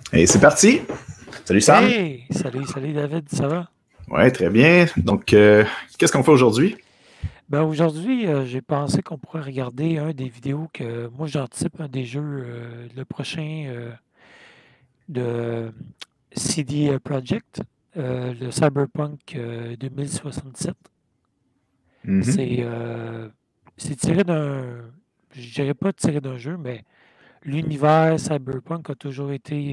Et c'est parti! Salut Sam! Hey! Salut David, ça va? Ouais, très bien. Donc, qu'est-ce qu'on fait aujourd'hui? Ben aujourd'hui, j'ai pensé qu'on pourrait regarder un des vidéos que moi j'anticipe un des jeux, le prochain de CD Projekt, le Cyberpunk 2077. Mhm. C'est c'est tiré d'un, je dirais pas tiré d'un jeu, mais l'univers Cyberpunk a toujours été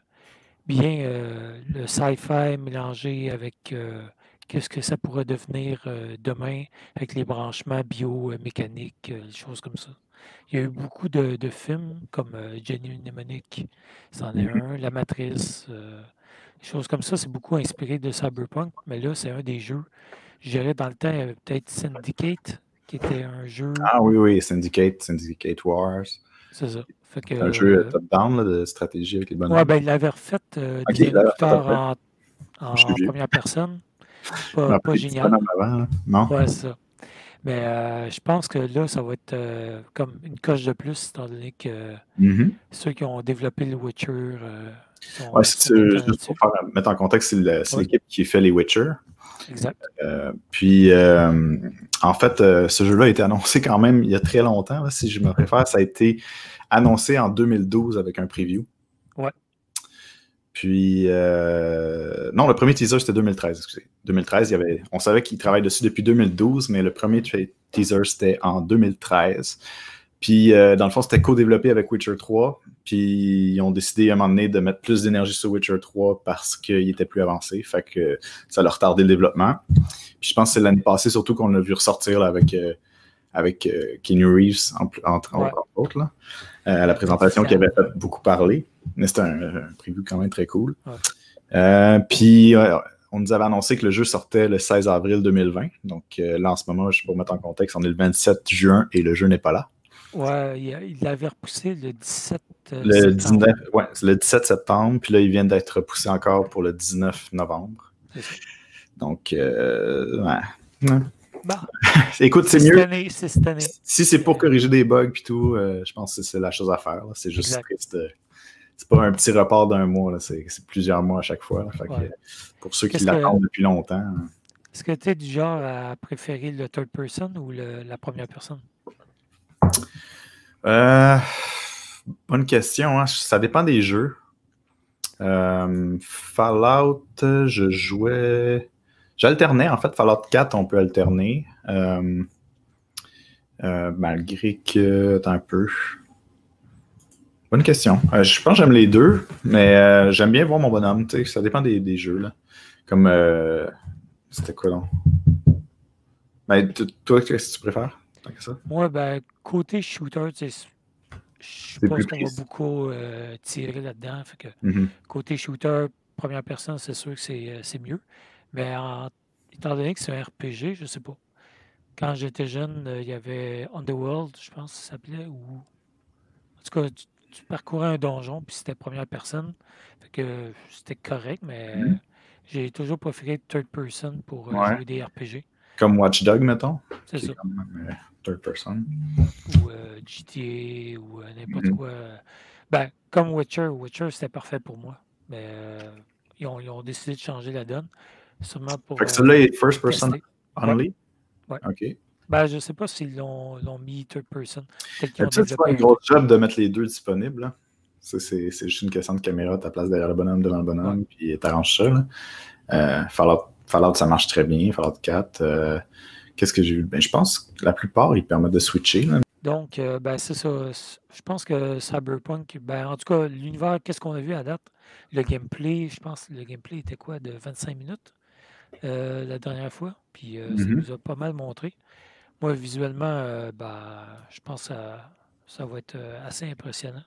bien le sci-fi mélangé avec qu'est-ce que ça pourrait devenir demain avec les branchements biomécaniques, des choses comme ça. Il y a eu beaucoup de films comme Jenny Mnemonic, c'en est Mhm. un, La Matrice, des choses comme ça. C'est beaucoup inspiré de Cyberpunk, mais là, c'est un des jeux. Je dirais dans le temps, il y avait peut-être Syndicate, qui était un jeu. Ah oui, oui, Syndicate Wars. C'est ça. Fait C'est un jeu que, top-down là, de stratégie avec les ouais, bonhommes. ben, il l'avait refait Ok, des années là, plus fait tard après. Je suis en vieux. première personne. Je me Pas rappelle des petits génial. bonhommes avant, là. Non? Ouais, c'est ça. Mais je pense que là, ça va être comme une coche de plus, étant donné que Mhm. ceux qui ont développé le Witcher Ouais, sont dedans juste pour là-dessus. mettre en contexte, c'est Oui, l'équipe qui fait les Witcher. exact. Puis, en fait, ce jeu-là a été annoncé quand même il y a très longtemps. Là, si je me réfère, ça a été annoncé en 2012 avec un preview. Ouais, Puis, non, le premier teaser, c'était 2013, excusez. 2013, on savait qu'ils travaillent dessus depuis 2012, mais le premier teaser, c'était en 2013. Puis, dans le fond, c'était co-développé avec Witcher 3. Puis, ils ont décidé à un moment donné de mettre plus d'énergie sur Witcher 3 parce qu'il était plus avancé. Fait que ça leur retardé le développement. Puis, je pense que c'est l'année passée surtout qu'on l'a vu ressortir là, avec Keanu Reeves, ouais. entre autres, là, à la Le présentation qui avait Titan. fait beaucoup parler. Mais c'était un preview quand même très cool. Ouais. Puis, on nous avait annoncé que le jeu sortait le 16 avril 2020. Donc, là, en ce moment, je peux vous mettre en contexte, on est le 27 juin et le jeu n'est pas là. Ouais, il l'avait repoussé le 17 Le septembre. 19, ouais, c'est le 17 septembre, puis là, ils viennent d'être repoussés encore pour le 19 novembre. C'est ça. Donc, ouais. Ouais. Bah, Écoute, c'est c'est cette mieux. année, c'est cette année. Si c'est pour corriger des bugs et tout, je pense que c'est la chose à faire. Là. C'est juste Exact. triste. C'est pas un petit report d'un mois, là. C'est plusieurs mois à chaque fois. Là. Fait que, Ouais. pour ceux qui Qu'est-ce que l'attendent depuis longtemps. est-ce que tu es du genre à préférer le third person ou la première personne? Euh, bonne question. Hein. Ça dépend des jeux. Fallout, je jouais. J'alternais, en fait. Fallout 4, on peut alterner. Malgré que. Attends un peu. Bonne question. Je pense que j'aime les deux, mais j'aime bien voir mon bonhomme. Tu sais, ça dépend des jeux. Là. Comme. C'était quoi, donc? Ben, toi, qu'est-ce que tu préfères? Tant que ça? Moi, ben, côté shooter, tu sais, je C'est plus suppose qu'on va précis. beaucoup tirer là-dedans. Fait que Mhm. côté shooter, première personne, c'est sûr que c'est mieux. Mais étant donné que c'est un RPG, je sais pas. Quand j'étais jeune, il y avait Underworld, je pense que ça s'appelait, ou en tout cas, tu parcourais un donjon, puis c'était première personne. Fait que c'était correct, mais Mhm. j'ai toujours préféré third person pour Ouais. jouer des RPG. Comme Watch Dog, mettons, C'est qui est ça. quand même third person. Ou GTA, ou n'importe Mhm. quoi. Ben, comme Witcher. Witcher, c'était parfait pour moi. Mais ils ont décidé de changer la donne, sûrement Fait pour que celui-là est first person tester. Ouais, only. ouais. OK. Ben, je sais pas s'ils l'ont mis third person. Peut-être qu'ils ont D'habitude, c'est pas développé un un gros truc. job de mettre les deux disponibles. Là. C'est juste une question de caméra, ta place derrière le bonhomme, devant le Ouais. bonhomme, puis t'arranges ça. Là. Fallout, ça marche très bien. Fallout 4. Qu'est-ce que j'ai vu? Ben, je pense que la plupart, ils permettent de switcher. Là. Donc, ben, c'est ça. Je pense que Cyberpunk, ben, en tout cas, l'univers, qu'est-ce qu'on a vu à date? Le gameplay, je pense que le gameplay était quoi, de 25 minutes la dernière fois? Puis ça Mhm. nous a pas mal montré. Moi, visuellement, ben, je pense que ça va être assez impressionnant.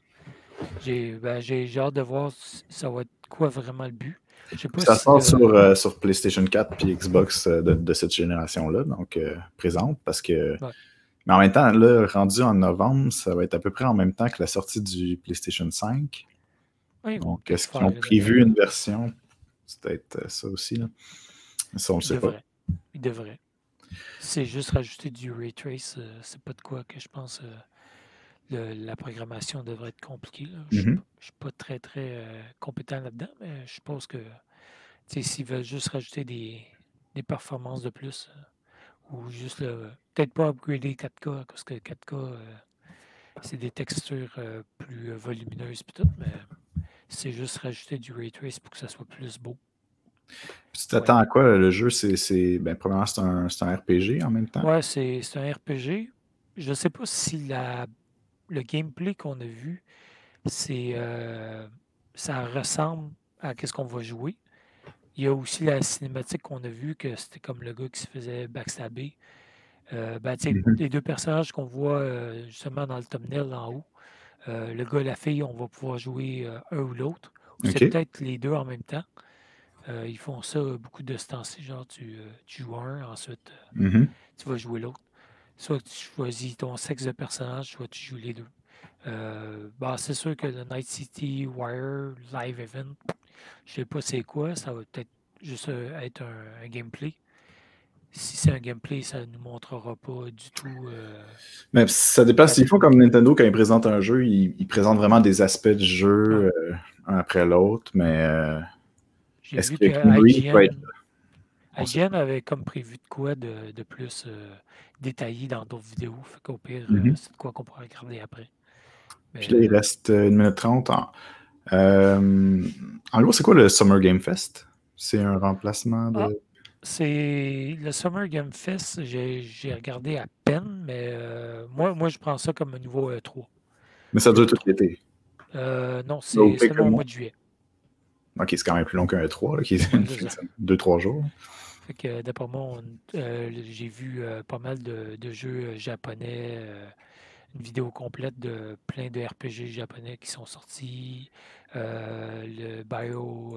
J'ai hâte de voir si ça va être quoi vraiment le but. Je sais pas Ça si sort le. sur PlayStation 4 puis Xbox de cette génération-là, donc présente, parce que. Ouais. Mais en même temps, là, rendu en novembre, ça va être à peu près en même temps que la sortie du PlayStation 5. Ouais, ils vont Donc, peut-être est-ce qu'ils faire ont une. prévu une version? C'est peut-être ça aussi, là. Ça, on le Ils sait pas. devraient. Ils devraient. C'est juste rajouter du ray trace, c'est pas de quoi que je pense la programmation devrait être compliquée. Je ne suis pas très, très compétent là-dedans, mais je suppose que s'ils veulent juste rajouter des performances de plus, ou juste peut-être pas upgrader 4K, parce que 4K, c'est des textures plus volumineuses et tout, mais c'est juste rajouter du ray trace pour que ça soit plus beau. Tu t'attends à quoi le jeu? Premièrement, c'est un RPG en même temps? Ouais, c'est un RPG. Je ne sais pas si le gameplay qu'on a vu, ça ressemble à ce qu'on va jouer. Il y a aussi la cinématique qu'on a vue, que c'était comme le gars qui se faisait backstabber. Les deux personnages qu'on voit justement dans le thumbnail en haut, le gars et la fille, on va pouvoir jouer un ou l'autre. Ou c'est peut-être les deux en même temps. Ils font ça beaucoup de ce temps-ci. Genre, tu joues un, ensuite tu vas jouer l'autre. Soit tu choisis ton sexe de personnage, soit tu joues les deux. C'est sûr que le Night City Wire Live Event, je sais pas c'est quoi. Ça va peut-être juste être un gameplay. Si c'est un gameplay, ça ne nous montrera pas du tout. Mais ça dépend. S'ils font comme Nintendo, quand ils présentent un jeu, ils présentent vraiment des aspects du jeu un après l'autre, mais j'ai vu que IGN avait comme prévu de quoi de plus détaillé dans d'autres vidéos. Fait qu'au pire, c'est de quoi qu'on pourra regarder après. Puis là, il reste 1 minute 30. En gros, c'est quoi le Summer Game Fest? C'est un remplacement de... C'est le Summer Game Fest, j'ai regardé à peine, mais moi, je prends ça comme un nouveau E3. Mais ça dure tout l'été? Non, c'est seulement au mois de juillet. Ok, c'est quand même plus long qu'un E3, là, qui est 2-3 jours. Fait que d'après moi, j'ai vu pas mal de jeux japonais, une vidéo complète de plein de RPG japonais qui sont sortis. Le Bio...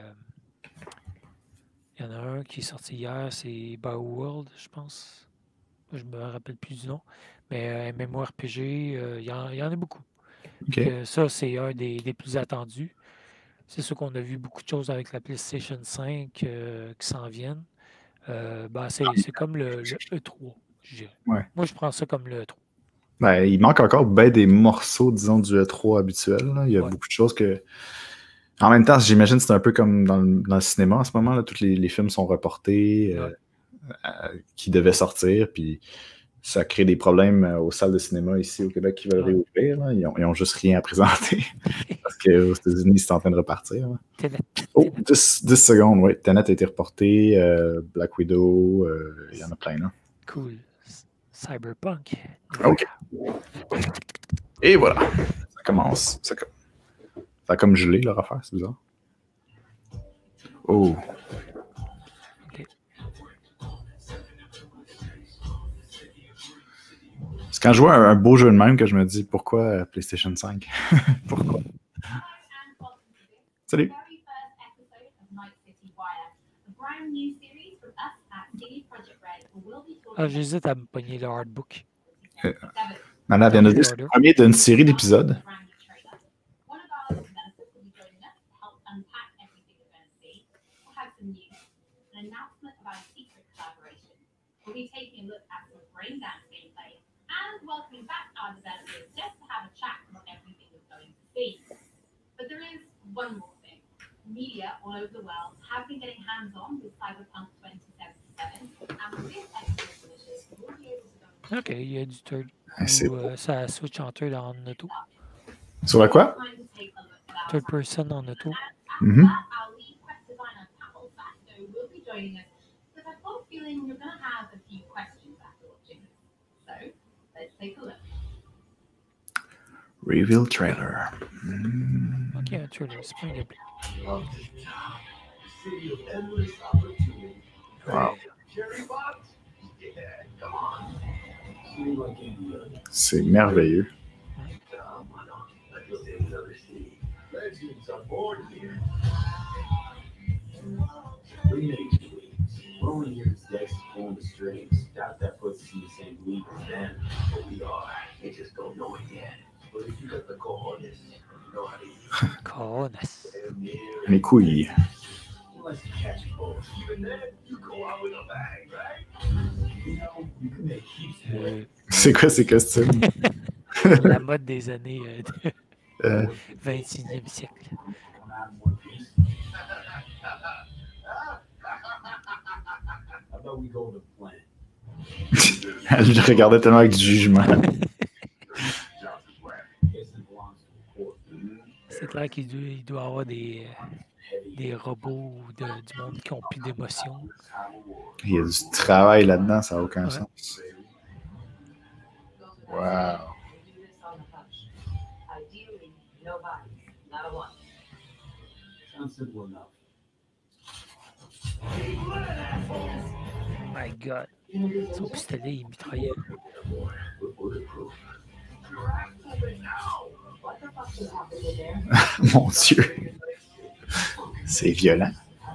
il y en a un qui est sorti hier, c'est BioWorld, je pense. Je me rappelle plus du nom. Mais MMORPG, il y en a beaucoup. Ça, c'est un des plus attendus. C'est sûr qu'on a vu beaucoup de choses avec la PlayStation 5 qui s'en viennent. C'est comme le E3, je dirais. Ouais. Moi, je prends ça comme le E3. Il manque encore des morceaux, disons, du E3 habituel. Là. Il y a beaucoup de choses que... En même temps, j'imagine que c'est un peu comme dans le cinéma en ce moment. Là, tous les films sont reportés qui devaient sortir, puis ça crée des problèmes aux salles de cinéma ici au Québec qui veulent réouvrir. Là. Ils n'ont juste rien à présenter parce qu'aux États-Unis, c'est en train de repartir. Tenet. 10 secondes, oui. Tenet a été reporté, Black Widow, il y en a plein. Là. Cool. Cyberpunk. OK. Et voilà. Ça commence. Ça a comme gelé leur affaire, c'est bizarre. Oh. Okay. C'est quand je vois un beau jeu de même que je me dis pourquoi PlayStation 5? Pourquoi? Salut. J'hésite à me pogner le hardbook. Maintenant, vient de dire le premier d'une série d'épisodes. Media all over the world have been getting hands-on with Cyberpunk 2077, and with this excellent initiative, we'll be able to go. OK, il y a du third. Ça switch en third en auto. Sur la quoi? Third person en auto. Our lead quest designer, Pavel Sasto, will be joining us, because I've got a feeling you're going to have a few questions after watching this. So, let's take a look. Reveal trailer. OK, un trailer, c'est pas un gameplay. Wow. C'est merveilleux. Mes couilles. C'est quoi ces costumes? La mode des années Euh, 21e siècle. Elle regardait tellement avec du jugement. C'est clair qu'il doit y avoir des robots ou du monde qui n'ont plus d'émotion. Il y a du travail là-dedans, ça n'a aucun Ouais. sens. Wow. Ideally, no bodies, not a one. Sounds simple enough. Oh my God. Son pistolet, il mitraillait. What the fuck just happened in there? Mon Dieu. C'est violent.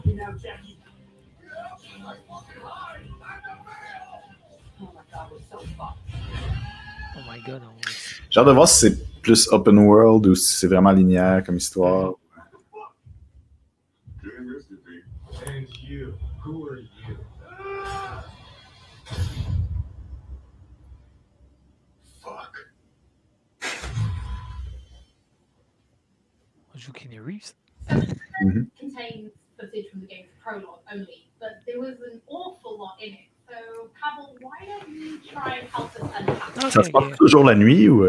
Oh my god, we're so fucked. Oh my God. J'ai hâte de voir si c'est plus open world ou si c'est vraiment linéaire comme histoire. And you, who are you? Fuck. On joue Keanu Reeves. Contains footage from the game's prologue only, but there was an awful lot in it. So, Pavel, why don't you try and help us unpack? Ça se passe toujours la nuit ou...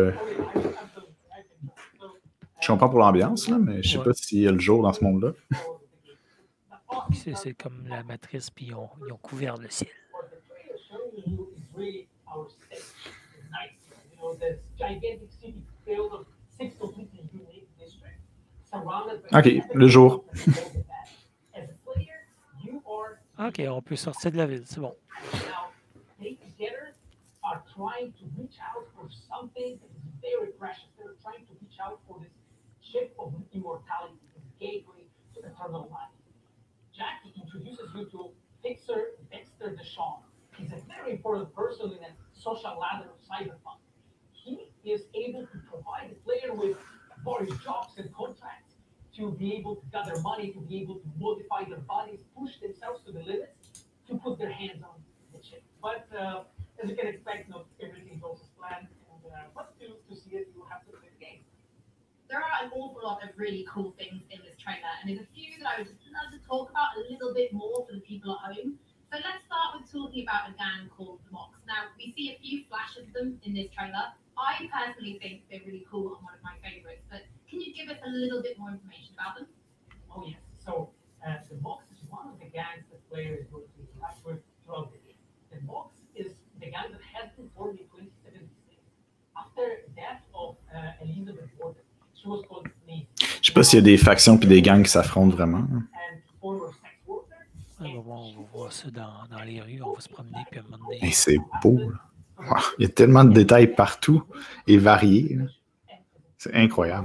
Je comprends pour l'ambiance, là, mais je sais pas s'il y a le jour dans ce monde-là. C'est comme la matrice, puis ils ont couvert le ciel. What the trailer is showing you is really our state. It's nice. You know, this gigantic city filled of 6 completely unique districts, surrounded by Ok, le jour. As a player, you are OK, on peut sortir de la ville, c'est bon. now they together are trying to reach out for something that is very precious. They're trying to reach out for this chip of immortality, this gateway to eternal life. Jackie introduces you to Fixer Dexter Deshawn. He's a very important person in a social ladder of cyberpunk. He is able to provide the player with various jobs and contracts to be able to gather money, to be able to modify their bodies, push themselves to the limits, to put their hands on the chip. But as you can expect, not everything goes as planned. And but to see it, you have to play the game. There are an awful lot of really cool things in this trailer, and there's a few that I would just love to talk about a little bit more for the people at home. So let's start with talking about a gang called the Mox. Now, we see a few flashes of them in this trailer. I personally think they're really cool and one of my favorites, but can you give us a little bit more information about them? Oh yes. So the Mox is one of the gangs that players will interact with throughout the game. The Mox is the gang that has been formed in 2076 after the death of Elizabeth Warden. She was called Sneeze. Je sais pas s'il y a des factions puis des gangs qui s'affrontent vraiment. And former sex worker. On va voir ça dans les rues, on va se promener, puis à un moment donné, Et c'est beau, là. Wow, il y a tellement de détails partout et variés, là. C'est incroyable.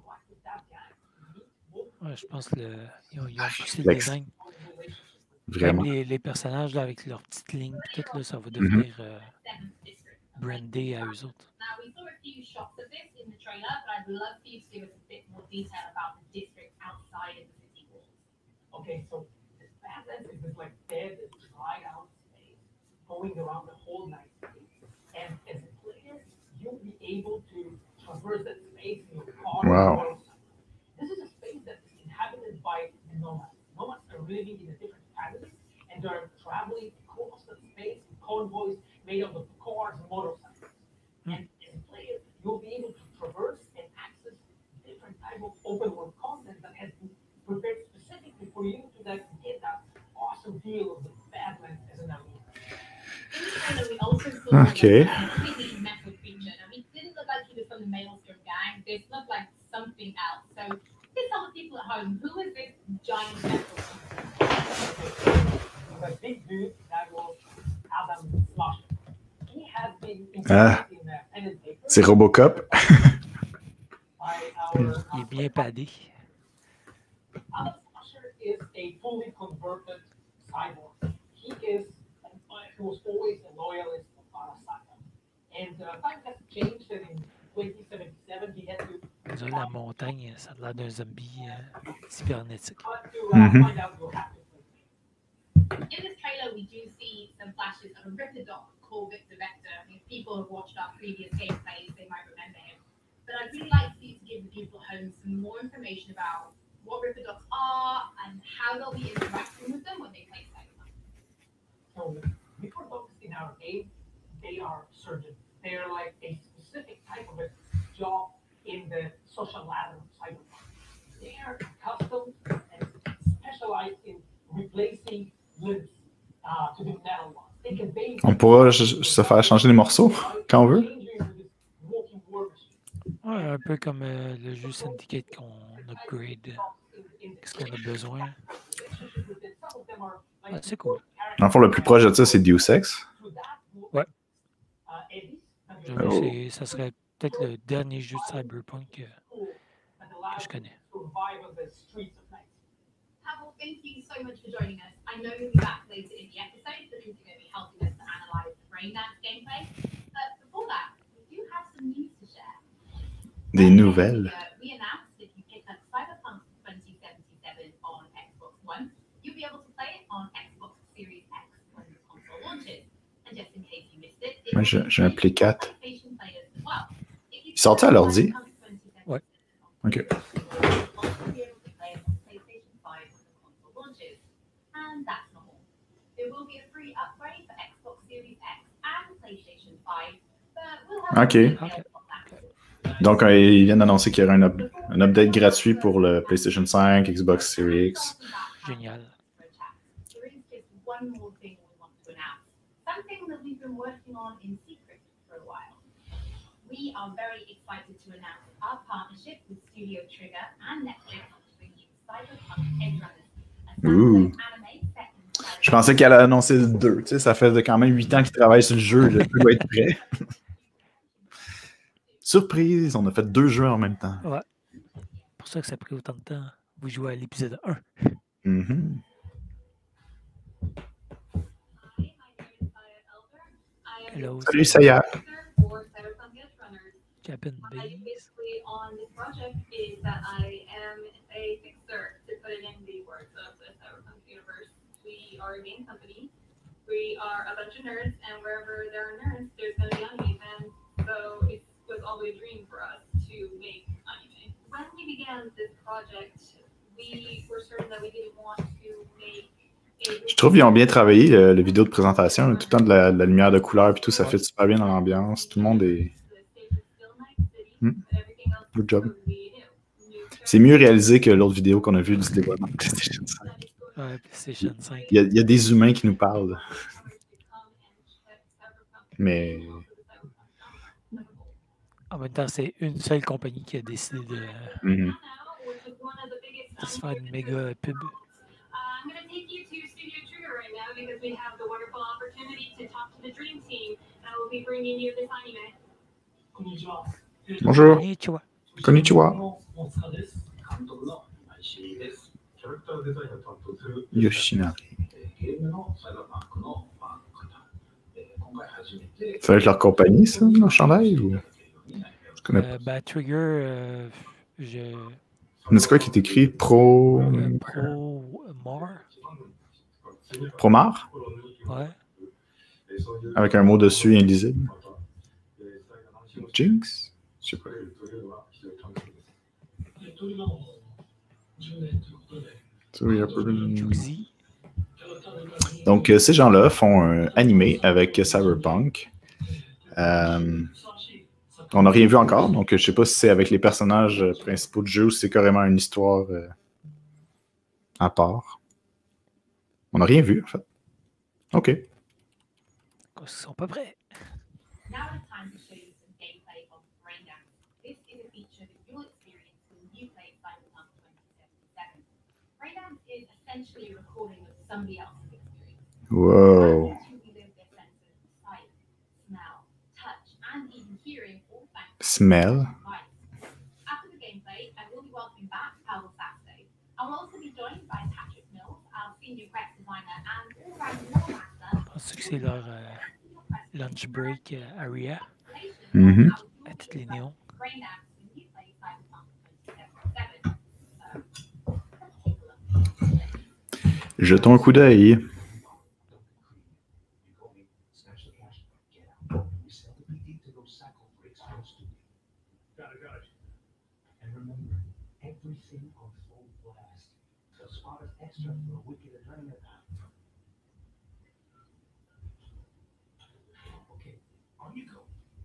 ouais, je pense qu'ils ont poussé le L'ex- design. Vraiment. Même les personnages là, avec leurs petites lignes, tout là, ça va devenir Seventh District. brandé à eux autres. Now, we saw a few shots of this in the trailer, but I'd love for you to give us a bit more detail about the district outside of the city walls. Okay, so the Badlands is this like dead, dried out space going around the whole night space. And as a player, you'll be able to traverse that space in your car. or Wow. motorcycle. This is a space that is inhabited by the nomads. Nomads are living in a different families and they're traveling across that space in convoys made up of cars and motorcycles. And as a player, you'll be able to traverse and access different type of open world content that has been prepared specifically for you to like, get that awesome feel of the Badlands as an arena. In the trailer, we also saw Okay. a completely metal creature. Now, he didn't look like he was from the Maelstrom gang. This looked like something else. So, just tell the people at home, who is this giant metal creature? He's a big dude that was Adam Slasher. He has been Ah. introduced in pen and paper C'est Robocop. by our Il est bien padé. Adam Slasher is a fully converted cyborg. He was always a loyalist of Arasaka. And time has changed and in 2077 he had to On dirait la montagne, ça a l'air d'un zombie cybernétique. cut to Mhm. find out what happened. In this trailer, we do see some flashes of a Ripper dog call Victor Vector. I mean, if people have watched our previous gameplays, they might remember him. But I'd really like for you to give the people at home some more information about what Ripperdocs are and how they'll be interacting with them when they play Cyberpunk. So Ripperdocs in our game, they are surgeons. They're like a specific type of a job in the social ladder of Cyberpunk. They are accustomed and specialized in replacing limbs to the metal ones. They can basically On pourra se faire changer les morceaux quand on veut. Ouais, un peu comme le jeu Syndicate qu'on upgrade. Qu'est-ce qu'on a besoin? Ah, c'est cool. Dans le fond, le plus proche de ça, c'est Deus Ex. Ouais. J'avoue, ça serait peut-être le dernier jeu de Cyberpunk que je connais. Pavel, thank you so much for joining us. I know you'll be back later in the episode because you're going to be helping us to analyze the Braindance gameplay. But before that, we do have some news to share. Des nouvelles. We announced if you pick up Cyberpunk 2077 on Xbox One, you'll be able to play it on Xbox Series X when the console launches. And just in case you missed it, Moi, j'ai un Play 4. PlayStation players as well. Il sortait à l'ordi? Ouais. OK. And that's not all. There will be a free upgrade for Xbox Series X and PlayStation 5, but we'll have OK. Donc, ils viennent d'annoncer qu'il y aura un update gratuit pour le PlayStation 5, Xbox Series X. Génial. There is just one more thing we want to announce. Something that we've been working on in secret for a while. We are very excited to announce our partnership with Studio Trigger and Netflix to bring you Cyberpunk Edgerunners, a standalone anime set in Je pensais qu'elle allait annoncer le 2. Tu sais, ça fait quand même 8 ans qu'ils travaillent sur le jeu. Le jeu doit être prêt. Surprise, on a fait 2 jeux en même temps. Ouais. C'est pour ça que ça a pris autant de temps. Vous jouez à l'épisode 1. Mm-hmm. Hello. Salut, Saya. Captain Base. Basically on this project is that I am a fixer, to put it in the words of the Cyberpunk universe. We are a game company. We are a bunch of nerds, and wherever there are nerds, there's going to be anime. And so it was always a dream for us to make anime. When we began this project, we were certain that we didn't want to make. Je trouve qu'ils ont bien travaillé le vidéo de présentation. Tout le temps de la lumière de couleur et tout, ça fait super bien dans l'ambiance. Tout le monde est... Good job. C'est mieux réalisé que l'autre vidéo qu'on a vue du dévoilement de PlayStation 5. Ouais, PlayStation 5. Il y a des humains qui nous parlent. Mais... En même temps, c'est une seule compagnie qui a décidé de se faire une méga pub. I'm going to take you to Studio Trigger right now because we have the wonderful opportunity to talk to the Dream Team, and I will be bringing you this anime. Bonjour. Konnichiwa. Konnichiwa. Yoshinari. Ça va être leur compagnie, ça, leur chandail? Ou... Je connais pas. Ben, Trigger, Mais c'est quoi qui est écrit? Promar? Ouais. Avec un mot dessus indisible. Jinx? Je sais pas. Juxi. Donc, ces gens-là font un animé avec Cyberpunk. On n'a rien vu encore, donc je ne sais pas si c'est avec les personnages principaux du jeu ou si c'est carrément une histoire à part. On n'a rien vu, en fait. OK. Ils sont pas prêts. Now it's time to show you some gameplay of Braindance. This is a feature that you'll experience when you play Cyberpunk 2077. Braindance is essentially a recording of somebody else's experience. Wow. Sight, smell, touch, and even hearing all thanks to Smell. After the gameplay, I will be welcoming back Pavel Saste. I will also be joined by Patrick Mills, our senior press designer and all-round lore master. Je pense que c'est leur lunch break area Mm-hmm. à toutes les néons. Braindance when you play Cyberpunk 2077. Jetons un coup d'œil. extra for a wicked at learning about. Okay, on you go.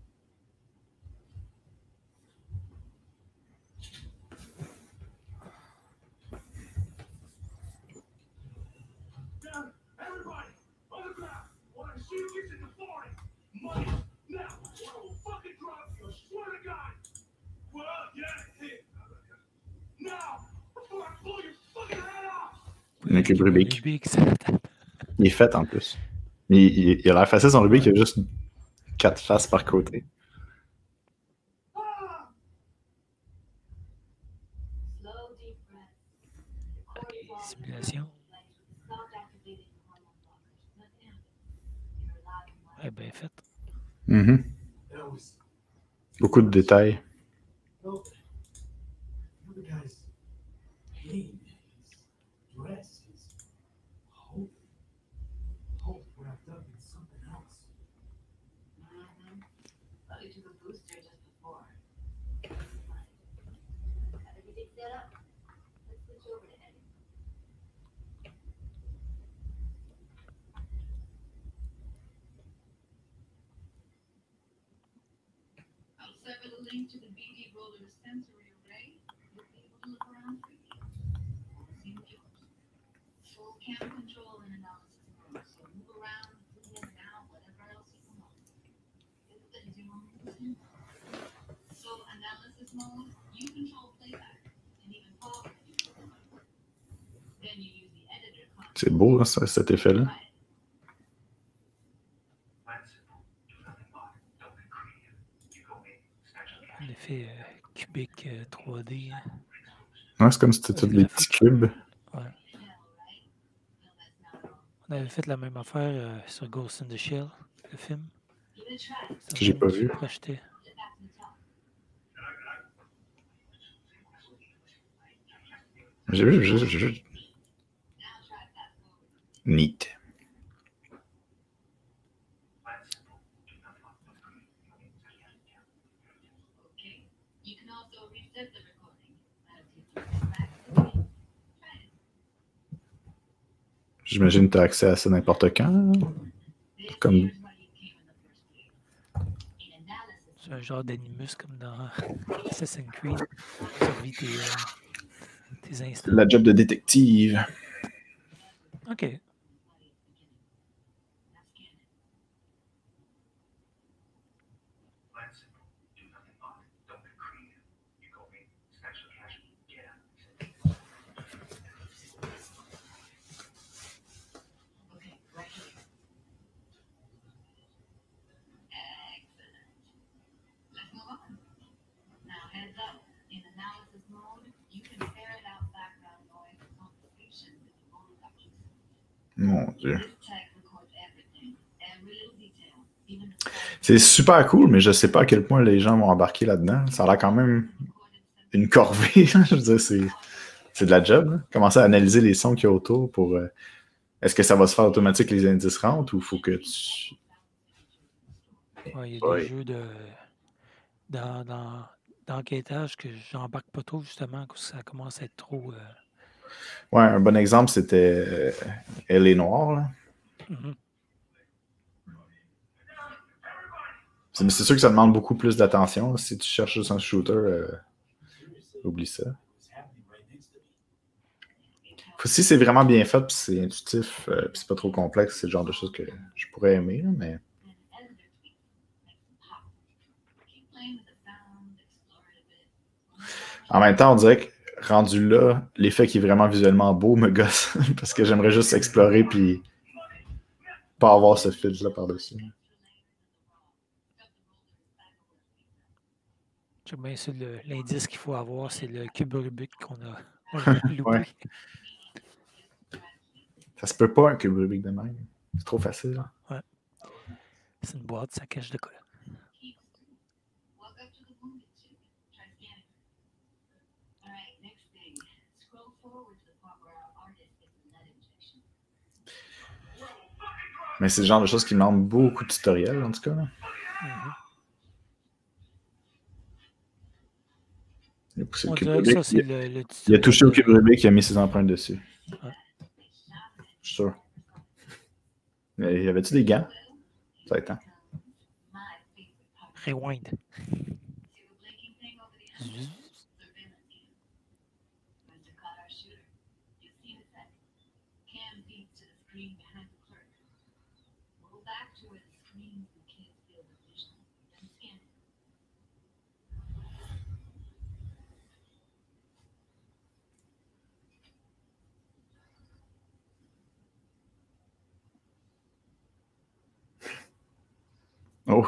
Down, everybody, on the ground. When I see you get to the 40, money, now, or I will fucking drop you, I swear to God. Well, yeah, hit. Now, before I blow your fucking head off. Un cube Rubik. Rubik, ça tape. Il est fait en plus. Il a l'air facile son Rubik, il y a juste 4 faces par côté. Ah! Slow, deep breath. Cortisol Simulation. not activating hormone blockers. Nothing happens. You're alive and well. Ouais, bien fait. Mhm. That was Beaucoup de détails. well, you know the guy's pain, his dress, his hope wrapped up in something else. Thought he took a booster just before. Got everything set up. Let's switch over to Eddie. I'll sever the link to the BD roller sensory array. You'll be able to look around freely. Same with yours. Full cam control and analysis mode, so move around, zoom in and out, whatever else you want. So analysis mode, you control playback and even pause. Then you use the editor content. C'est beau, hein, cet effet-là. L'effet cubique 3D. Hein. Ouais, c'est comme si c'était tous des petits cubes. Ouais. On avait fait la même affaire sur Ghost in the Shell, le film. Ça J'ai pas vu. projeté. J'ai vu. Neat. Okay. You can also reset the recording. Back to the beginning. Try it. J'imagine que tu as accès à ça n'importe quand. Comme Here's why you came in the first place. In analysis, C'est un genre d'animus comme dans Assassin's Creed. Survie tes instants. la job de détective. OK. okay, right here. Excellent. Let's move on. Now heads up. In analysis mode, you can ferret out background noise and conversation with the phone reduction system. Mon Dieu. This tech records everything, every little detail, even the C'est super cool, mais je sais pas à quel point les gens vont embarquer là-dedans. Ça a l'air quand même une corvée. Je veux dire, c'est de la job. Hein. Commencer à analyser les sons qu'il y a autour pour... est-ce que ça va se faire automatique les indices rentrent ou il faut que tu... Ouais, il y a Ouais. des jeux d'enquêtage que j'embarque pas trop justement parce que ça commence à être trop. Ouais, un bon exemple, c'était Elle est noire. Là. Mhm. Mais c'est sûr que ça demande beaucoup plus d'attention. Si tu cherches juste un shooter, oublie ça. Si c'est vraiment bien fait, puis c'est intuitif, puis c'est pas trop complexe, c'est le genre de choses que je pourrais aimer, là, mais en même temps, on dirait que rendu là, l'effet qui est vraiment visuellement beau me gosse, parce que j'aimerais juste explorer puis pas avoir ce filtre-là par-dessus. Je sais bien sûr, l'indice qu'il faut avoir, c'est le cube Rubik qu'on a loupé. Ouais. Ça se peut pas un cube Rubik de même. C'est trop facile. Hein. C'est une boîte, ça cache de quoi. Walk up to the wounded tube. Try scanning. All right, next thing. Scroll forward to the part where our artist gets a lead injection. Mais c'est le genre de choses qui demandent beaucoup de tutoriels, en tout cas. Là. Mhm. Il a poussé le On cube dirait que Rubik, ça, c'est le il a touché au cube Rubik, il a mis ses empreintes dessus. Ouais. suis sûr. Mais y avait-tu des gants? Ça a été. Rewind. Oh.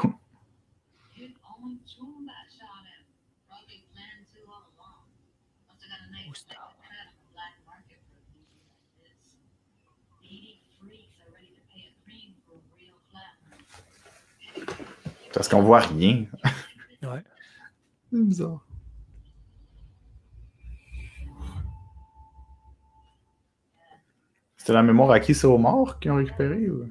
Parce qu'on voit rien. Ouais. C'est bizarre. C'était la mémoire à qui? C'est aux morts qui ont récupéré? Ou...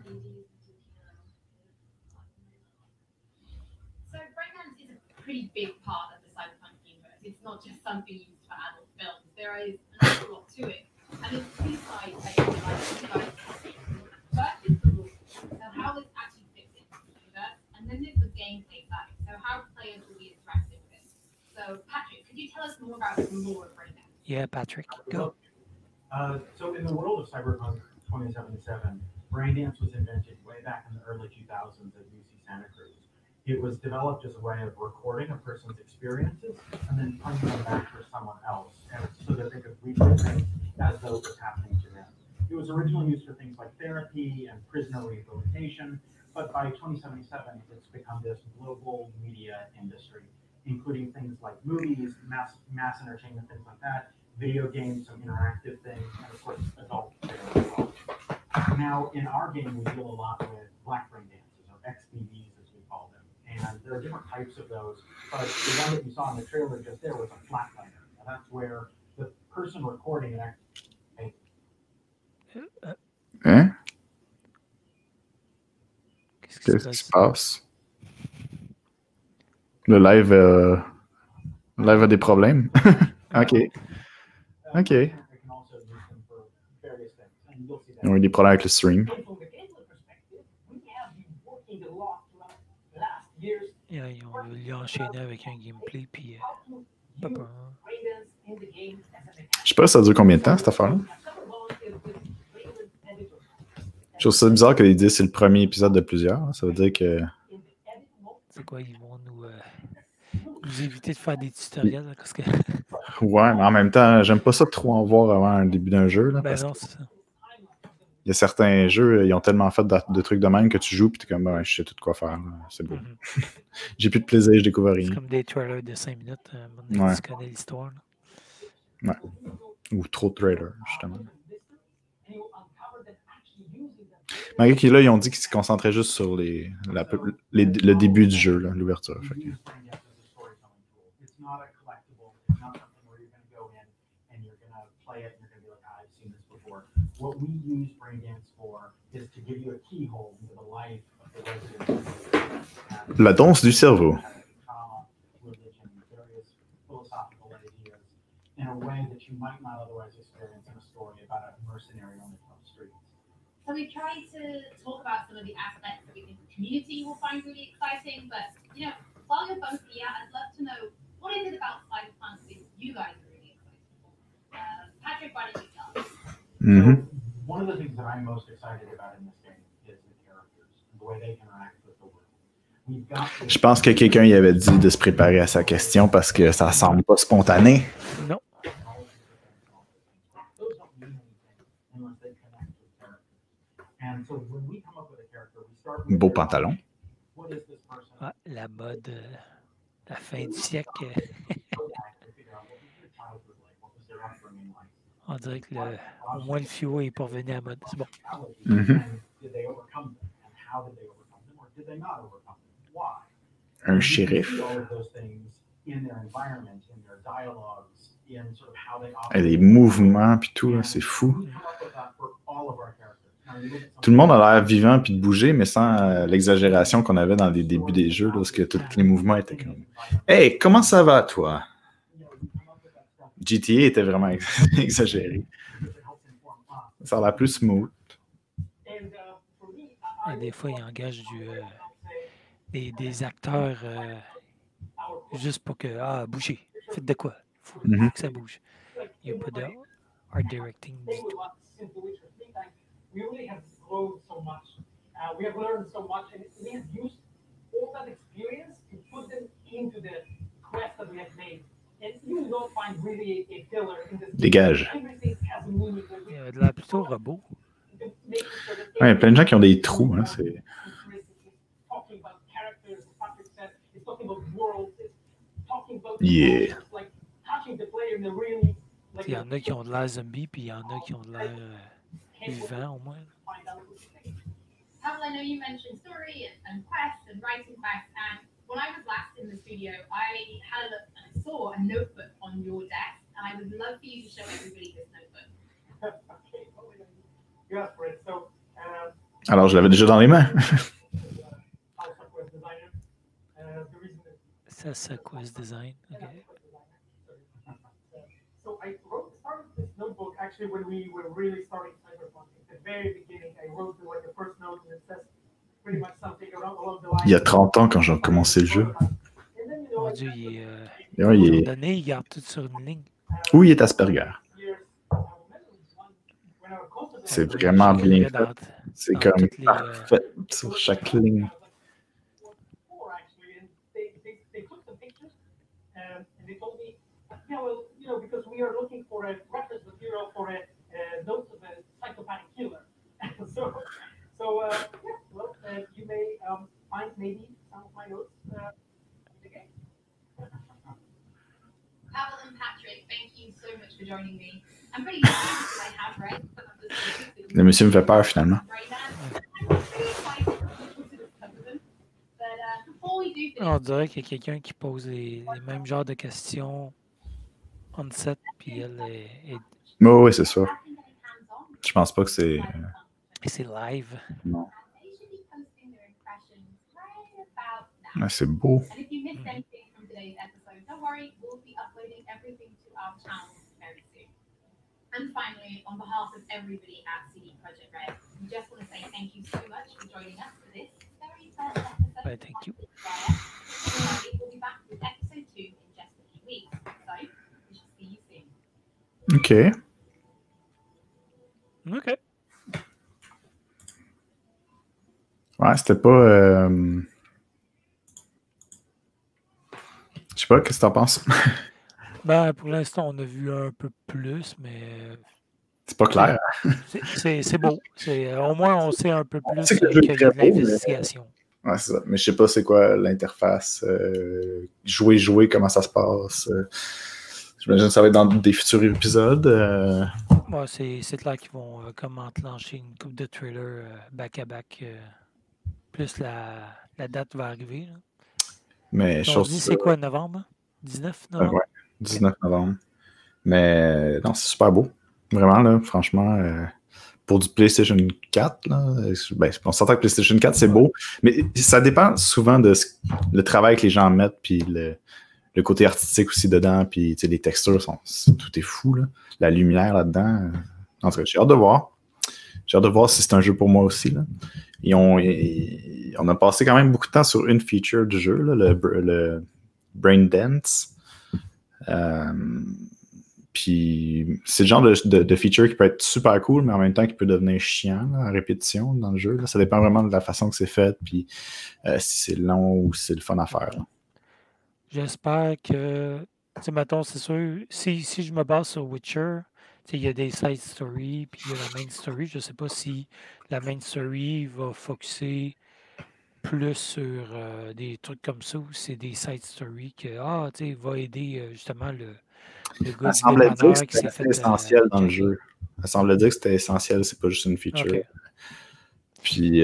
So breakdance is a pretty big part of the cyberpunk universe. It's not just something used for adult films. There is an awful lot to it. And there's two sides I feel like you guys can see. First is the rules, so how this actually fits into the universe. And then there's the gameplay side, so how players will be interacting with it. So Patrick, could you tell us more about the lore of breakdance? Yeah, Patrick, go. So in the world of Cyberpunk 2077, Braindance was invented way back in the early 2000s at UC Santa Cruz. It was developed as a way of recording a person's experiences and then playing them back for someone else, and so that they could relive them as though it was happening to them. It was originally used for things like therapy and prisoner rehabilitation, but by 2077, it's become this global media industry, including things like movies, mass entertainment, things like that, video games, some interactive things, and of course, adult fare as well. Now, in our game, we deal a lot with black brain dances, or XBDs as we call them. And there are different types of those, but the one that you saw in the trailer just there was a flatliner. Now, that's where the person recording it actually... Hein? Qu'est-ce Qu'est-ce qui se passe? Le live a des problèmes. OK. OK. Ils ont eu des problèmes avec le stream. Ils ont enchaîné avec un gameplay, puis... Je sais pas, ça dure combien de temps, cette affaire-là? Je trouve ça bizarre qu'ils disent que c'est le premier épisode de plusieurs. Ça veut dire que... C'est quoi, ils vont nous éviter de faire des tutoriels, là, parce que... Ouais, mais en même temps, j'aime pas ça trop en voir avant le début d'un jeu. Là, ben parce non, que c'est ça. il y a certains jeux, ils ont tellement fait de trucs de même que tu joues, puis t'es comme, ouais, je sais tout quoi faire. Là. C'est beau. J'ai plus de plaisir, je découvre rien. C'est comme des trailers de 5 minutes, Ouais. tu connais l'histoire. Ouais. Ou trop de trailers, justement. Malgré que là, ils ont dit qu'ils se concentraient juste sur le début du jeu, là, l'ouverture. Fait que... What we use Braindance for is to give you a keyhole into the life of the resident. La danse du cerveau. Trauma, religion, various philosophical ideas in a way that you might not otherwise experience in a story about a mercenary on the front streets. So we tried to talk about some of the aspects that we think the community will find really exciting, but you know, while you're both here, I'd love to know what is it about Cyberpunk that you guys are really excited for? Patrick, why don't you tell us? Mm-hmm. One of the things that I'm most excited about in this game is the characters, the way they interact with the world. We've got Je pense que quelqu'un y avait dit de se préparer à sa question parce que ça semble pas spontané. Non. those don't mean anything unless they connect with characters. And so when we come up with a character, we start with Beau pantalon. what is this person? Ah, la mode, la fin du siècle. Go back and figure out what was their childhood like, what was their upbringing like. On dirait que au moins le FIO est pas revenu à la mode. C'est bon. Mhm. And did they overcome them? And how did they overcome them? Or did they not overcome them? Why? Un shérif. See all of those things in their environment, in their dialogues, in sort of how they Et les operate. mouvements puis tout, là, c'est fou. We come up with that for all of our characters. Now, you look at Tout le monde a l'air vivant puis de bouger, mais sans l'exagération qu'on avait dans les débuts des jeux, là, parce que tous les mouvements étaient comme « Hey, comment ça va, toi? » GTA était vraiment exagéré. Ça a l'air plus smooth. Des fois, ils engagent des acteurs juste pour que, bougez, faites de quoi? Faut que ça bouge. Il n'y a pas de art directing du tout. We really have grown so much. We have learned so much, and we have used all that experience to put them into the quest that we have made. And you will not find really a filler in this. Dégage. Everything has a meaning. Il y a de l'air plutôt robot. Ouais, il y a plein de gens qui ont des trous. Hein, c'est... Yeah. Il y en a qui ont de l'air zombie, puis il y en a qui ont de l'air vivant au moins. Pavel, I know you mentioned story and quests and writing quests, and when I was last in the studio, I had a look and I saw a notebook on your desk, and I would love for you to show everybody this notebook. Alors, je l'avais déjà dans les mains. Ça, c'est Quest Design. Okay. So I started this notebook actually when we were really starting Cyberpunk. At the very beginning, I wrote like the first note and it says pretty much something along the line. Il y a 30 ans quand j'ai commencé le jeu. Mon Dieu, il est... donné, il garde tout sur une ligne. Oui, il est Asperger. C'est vraiment bien fait. C'est comme parfait sur chaque ligne. Yeah, well, you know, because we are looking for a reference material for a notes of a psychopathic killer. so yeah, well, you may find maybe some of my notes in the game. Pavel and Patrick, thank you so much for joining me. I'm pretty sure I have read some of the stories. Le monsieur me fait peur finalement. Right now, I'm pretty excited to cover them. But before we do finish, On dirait qu'il y a quelqu'un qui pose les mêmes genres de questions on set, puis elle est... Oui, c'est sûr. Je pense pas que c'est... C'est live. Non. Ouais, c'est beau. And if you missed anything from today's episode, don't worry, we'll be uploading everything to our channel very soon. And finally, on behalf of everybody at CD Projekt Red, we just want to say thank you so much for joining us for this very first episode. Thank you. We'll be back with episode 2 in just a few weeks. So, we shall see you soon. OK. OK. Ouais, c'était pas... Je sais pas, qu'est-ce que t'en penses? Ben, pour l'instant, on a vu un peu plus, mais... C'est pas clair. C'est beau. Au moins, on sait un peu plus qu'il qu'il y a de l'investigation. Ouais, c'est ça. Mais je sais pas c'est quoi l'interface. Jouer, comment ça se passe. J'imagine que ça va être dans des futurs épisodes. Ouais, c'est clair qu'ils vont comme enclencher une couple de trailers back-à-back. Plus la date va arriver. Là. Mais on dit c'est quoi, novembre? 19 novembre? Ouais, 19 novembre. Mais non, c'est super beau. Vraiment, là, franchement, pour du PlayStation 4, là, ben, on s'entend que PlayStation 4, c'est beau, mais ça dépend souvent de le travail que les gens mettent, puis le côté artistique aussi dedans, puis les textures, tout est fou, là. La lumière là-dedans. En tout cas, j'ai hâte de voir. J'ai hâte de voir si c'est un jeu pour moi aussi, là. On a passé quand même beaucoup de temps sur une feature du jeu, là, le Brain Dance. Puis c'est le genre de feature qui peut être super cool, mais en même temps qui peut devenir chiant là, en répétition dans le jeu. Là. Ça dépend vraiment de la façon que c'est fait, puis si c'est long ou si c'est le fun à faire. Là. J'espère que, mettons, c'est sûr, si je me base sur Witcher, il y a des side stories, puis il y a la main story. Je ne sais pas si la main story va focuser plus sur des trucs comme ça, ou c'est des side stories que, va aider justement le gars. Elle semblait dire que c'était essentiel dans le jeu. Elle semblait dire que c'était essentiel, c'est pas juste une feature. Okay. Puis,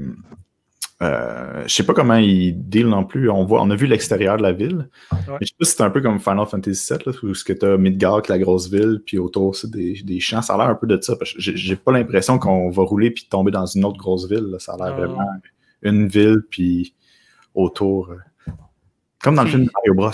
je sais pas comment ils deal non plus. On a vu l'extérieur de la ville. Ouais. Mais je sais pas si c'est un peu comme Final Fantasy VII, là, où tu as Midgard, la grosse ville, puis autour, c'est des champs. Ça a l'air un peu de ça. Parce que j'ai pas l'impression qu'on va rouler puis tomber dans une autre grosse ville. Là. Ça a l'air vraiment une ville, puis autour. Comme dans le film de Mario Bros.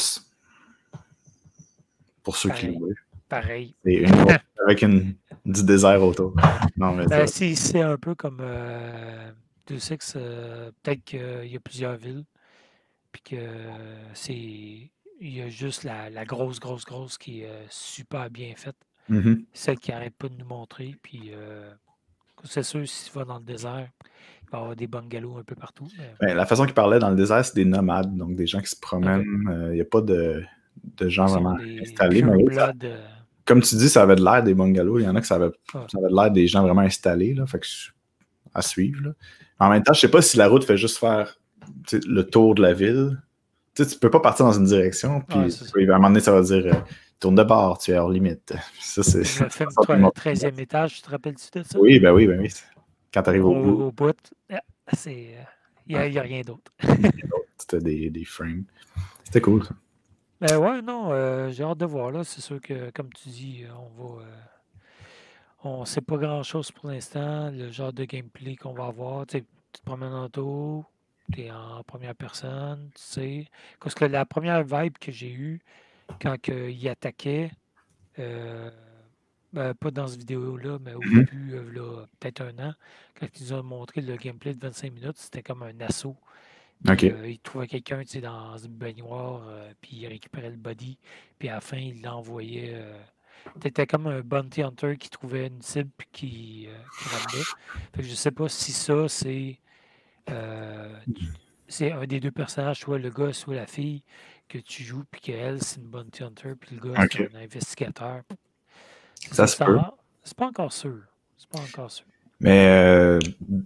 Pour ceux qui l'ont vu. Pareil. Et avec du désert autour. Non, mais c'est un peu comme Deus Ex, peut-être qu'il y a plusieurs villes, puis que il y a juste la grosse qui est super bien faite. Celle qui n'arrête pas de nous montrer, puis c'est sûr, si tu vas dans le désert, il va y avoir des bungalows un peu partout. Ben, la façon qu'il parlait dans le désert, c'est des nomades, donc des gens qui se promènent. Il n'y a pas de gens vraiment installés. Mais comme tu dis, ça avait de l'air des bungalows. Il y en a que ça avait de l'air des gens vraiment installés. Là, fait que à suivre. Là. En même temps, je ne sais pas si la route fait juste faire le tour de la ville. Tu ne peux pas partir dans une direction, puis à un moment donné, ça va dire tourne de bord, tu es hors limite. Ça, c'est le film, toi, le 13e étage, tu te rappelles-tu de ça? Oui, ben oui. Quand tu arrives au bout, il n'y a rien d'autre. C'était des frames. C'était cool, ça. Ben ouais, non, j'ai hâte de voir. Là. C'est sûr que, comme tu dis, on ne sait pas grand-chose pour l'instant. Le genre de gameplay qu'on va avoir. Tu te promènes en auto, tu es en première personne, tu sais. Parce que la première vibe que j'ai eue quand il attaquait, pas dans cette vidéo-là, mais au début, peut-être un an, quand ils nous ont montré le gameplay de 25 minutes, c'était comme un assaut. Puis, il trouvait quelqu'un dans une baignoire, puis il récupérait le body, puis à la fin, il l'envoyait. T'étais comme un bounty hunter qui trouvait une cible puis qui ramenait. Fait que je sais pas si ça, c'est un des deux personnages, soit le gars, soit la fille que tu joues, puis qu'elle, c'est une bounty hunter, puis le gars, c'est un investigateur. Ça se peut. C'est pas encore sûr. Mais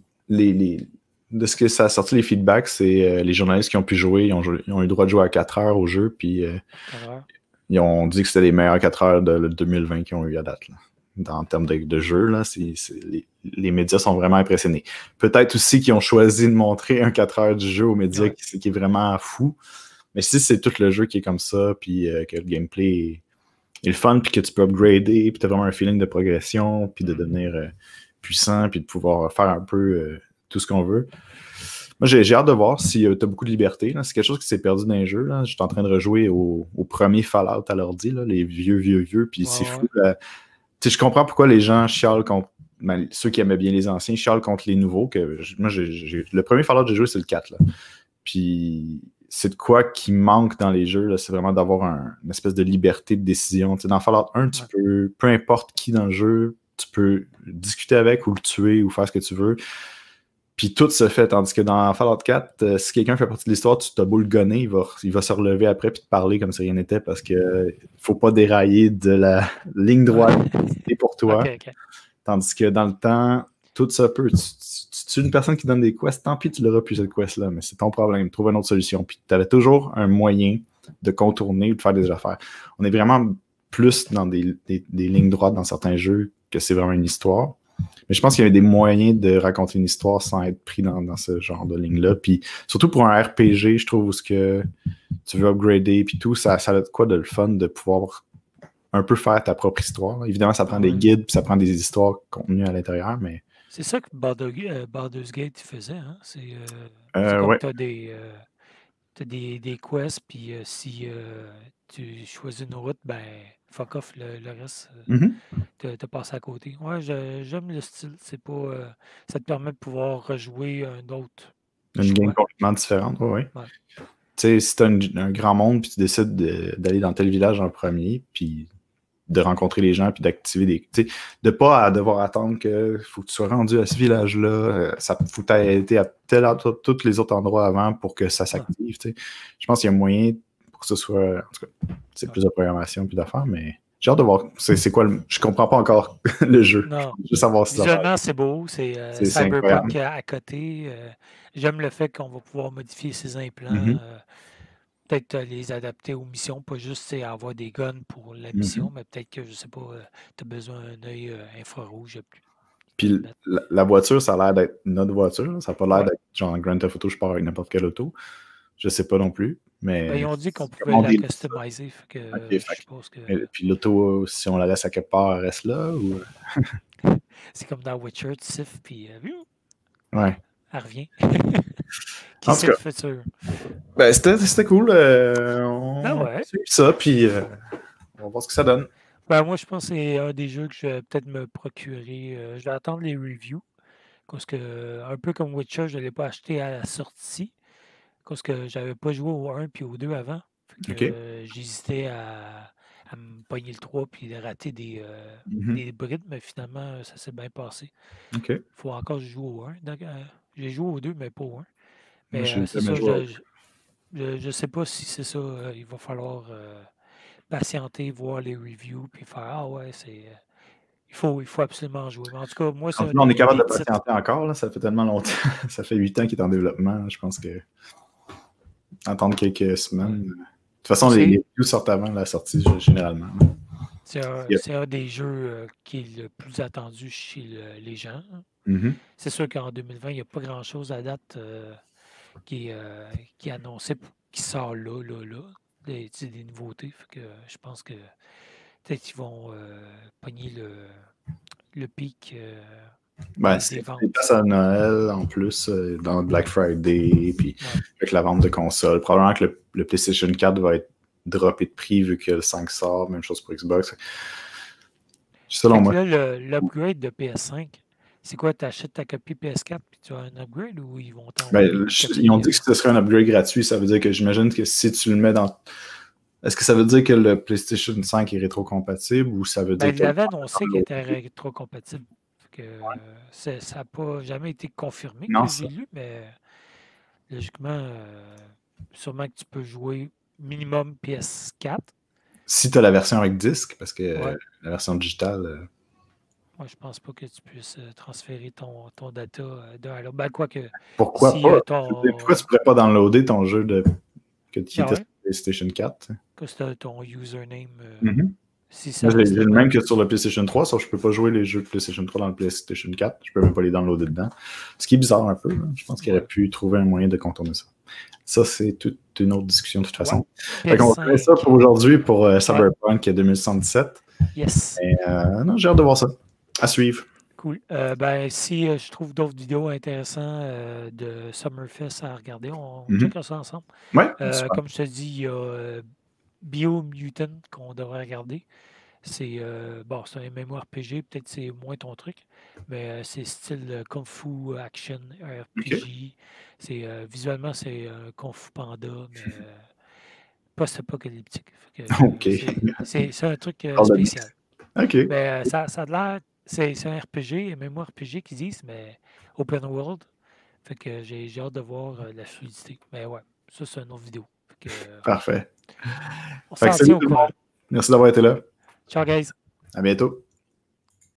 de ce que ça a sorti, les feedbacks, c'est les journalistes qui ont pu jouer, ils ont eu le droit de jouer à 4 heures au jeu, puis ils ont dit que c'était les meilleurs 4 heures de 2020 qu'ils ont eu à date. Là. En termes de jeu, là, les médias sont vraiment impressionnés. Peut-être aussi qu'ils ont choisi de montrer un 4 heures du jeu aux médias qui est vraiment fou. Mais si c'est tout le jeu qui est comme ça, puis que le gameplay est le fun, puis que tu peux upgrader, puis tu as vraiment un feeling de progression, puis de devenir puissant, puis de pouvoir faire un peu tout ce qu'on veut. Moi, j'ai hâte de voir si tu as beaucoup de liberté. Là. C'est quelque chose qui s'est perdu dans les jeux. Je suis en train de rejouer au premier Fallout à l'ordi, les vieux, puis c'est fou. Je comprends pourquoi les gens chialent contre ceux qui aimaient bien les anciens, chialent contre les nouveaux. Moi, le premier Fallout que j'ai joué, c'est le 4. Là. Puis c'est de quoi qui manque dans les jeux, là, c'est vraiment d'avoir une espèce de liberté de décision. Dans Fallout 1, tu peux, peu importe qui dans le jeu, tu peux discuter avec ou le tuer ou faire ce que tu veux. Puis tout se fait, tandis que dans Fallout 4, si quelqu'un fait partie de l'histoire, tu t'as beau le gonner, il va se relever après puis te parler comme si rien n'était parce que faut pas dérailler de la ligne droite pour toi. Okay. Tandis que dans le temps, tout ça peut. Tu tues une personne qui donne des quests, tant pis tu l'auras plus cette quest-là, mais c'est ton problème. Trouve une autre solution. Puis tu avais toujours un moyen de contourner ou de faire des affaires. On est vraiment plus dans des lignes droites dans certains jeux que c'est vraiment une histoire. Mais je pense qu'il y avait des moyens de raconter une histoire sans être pris dans ce genre de ligne-là. Puis surtout pour un RPG, je trouve, où ce que tu veux upgrader puis tout, ça a de quoi de le fun de pouvoir un peu faire ta propre histoire. Évidemment, ça prend des guides puis ça prend des histoires contenues à l'intérieur, mais... C'est ça que Baldur's Gate faisait, hein? C'est comme tu as des quests, puis si tu choisis une route, ben fuck off, le reste, te passe à côté. Ouais, j'aime le style. C'est pas, ça te permet de pouvoir rejouer un autre. Une game complètement différente, oui. Tu sais, si tu as un grand monde, puis tu décides d'aller dans tel village en premier, puis de rencontrer les gens, puis d'activer des... Tu sais, de pas devoir attendre qu'il faut que tu sois rendu à ce village-là, ça faut que tu aies été à tous les autres endroits avant pour que ça s'active, tu sais. Je pense qu'il y a moyen pour que ce soit... En tout cas, c'est plus de programmation puis d'affaires, mais j'ai hâte de voir. C'est quoi je comprends pas encore le jeu. Non. Je veux savoir si visuellement, c'est beau. C'est Cyberpunk à côté. J'aime le fait qu'on va pouvoir modifier ses implants. Peut-être les adapter aux missions, pas juste avoir des guns pour la mission, mais peut-être que, je sais pas, tu as besoin d'un œil infrarouge. Puis la voiture, ça a l'air d'être notre voiture. Là. Ça n'a pas l'air d'être genre Grand Theft Auto, je pars avec n'importe quelle auto. Je sais pas non plus. Mais ils ont dit qu'on pouvait la customiser. Je suppose que... Puis l'auto, si on la laisse à quelque part, elle reste là? Ou... c'est comme dans Witcher, tu siffles, puis ouais. Elle revient. Qui c'est le futur? Ben, c'était cool. On suit ça, puis on va voir ce que ça donne. Ben, moi, je pense que c'est un des jeux que je vais peut-être me procurer. Je vais attendre les reviews Parce que, un peu comme Witcher, je ne l'ai pas acheté à la sortie. Parce que j'avais pas joué au 1 puis au 2 avant. Fait que, OK. j'hésitais à me pogner le 3 puis de rater Mhm. des brides, mais finalement, ça s'est bien passé. OK. Il faut encore que je joue au 1. Donc, j'ai joué au 2, mais pas au 1. Moi, Mais j'ai c'est jamais ça, joué. je sais pas si c'est ça. Il va falloir patienter, voir les reviews, puis faire Ah ouais, il faut absolument jouer. Mais en tout cas, moi, c'est un On est capable de des titres. patienter encore, là, ça fait tellement longtemps. Ça fait 8 ans qu'il est en développement. Je pense que attendre quelques semaines. De toute façon, les reviews sortent avant la sortie, généralement. C'est un des jeux qui est le plus attendu chez les gens. Mhm. C'est sûr qu'en 2020, il n'y a pas grand-chose à date qui est annoncé, qui sort là. Des nouveautés. Fait que je pense que peut-être qu'ils vont pogner le pic des ventes. Des passes à Noël en plus, dans Black Friday, puis avec la vente de consoles. Probablement que le PlayStation 4 va être droppé de prix vu que le 5 sort, même chose pour Xbox. Selon moi. Là, l'upgrade de PS5, c'est quoi? Tu achètes ta copie PS4 puis tu as un upgrade ou ils vont t'envoyer? Ils ont dit que ce serait un upgrade gratuit. Ça veut dire que j'imagine que si tu le mets dans. Est-ce que ça veut dire que le PlayStation 5 est rétrocompatible ou ça veut dire Il l'avait annoncé qu'il était rétrocompatible. Ça n'a pas jamais été confirmé que j'ai lu, mais logiquement, sûrement que tu peux jouer minimum PS4. Si tu as la version avec disque, parce que la version digitale. Moi, je pense pas que tu puisses transférer ton data d'un à l'autre. Ben, quoi que. Pourquoi pas? Pourquoi tu pourrais pas downloader ton jeu qui était sur PlayStation 4? Que c'est ton username. Si ça j'ai le même que sur le PlayStation 3, sauf que je peux pas jouer les jeux de PlayStation 3 dans le PlayStation 4. Je peux même pas les downloader dedans. Ce qui est bizarre un peu. Je pense qu'il aurait pu trouver un moyen de contourner ça. Ça, c'est toute une autre discussion de toute façon. Fait qu'on va faire ça pour aujourd'hui pour Cyberpunk 2077. Yes. Et, non, j'ai hâte de voir ça. À suivre. Cool. Si je trouve d'autres vidéos intéressantes de Summerfest à regarder, on checkera ça ensemble. Ouais, comme je te dis, il y a Biomutant qu'on devrait regarder. C'est un MMORPG, peut-être c'est moins ton truc, mais c'est style Kung Fu Action RPG. Okay. Visuellement, c'est un Kung Fu Panda, mais post-apocalyptique. C'est un truc spécial. OK. Mais ça a l'air. C'est un RPG, MMORPG qu'ils disent, mais open world. Fait que j'ai hâte de voir la fluidité. Mais ouais, ça, c'est une autre vidéo. Parfait. On s'en tient au courant. Merci d'avoir été là. Ciao, guys. À bientôt.